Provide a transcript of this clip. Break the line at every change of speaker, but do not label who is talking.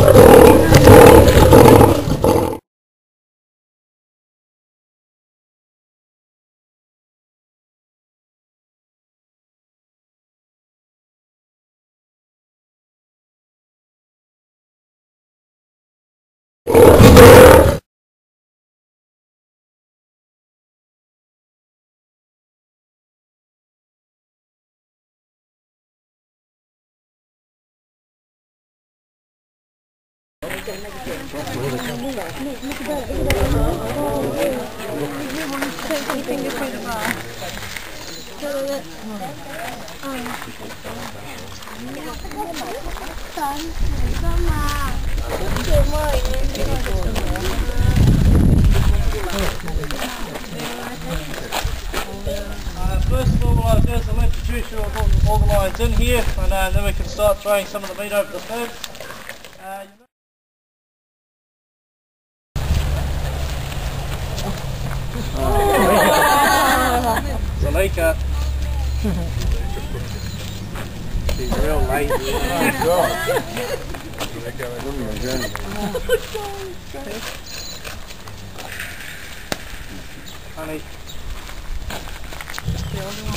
First of all, what I'll do is I'll introduce you all the lines in here, and then we can start throwing some of the meat over the fence. Zalika. She's real lazy. Honey.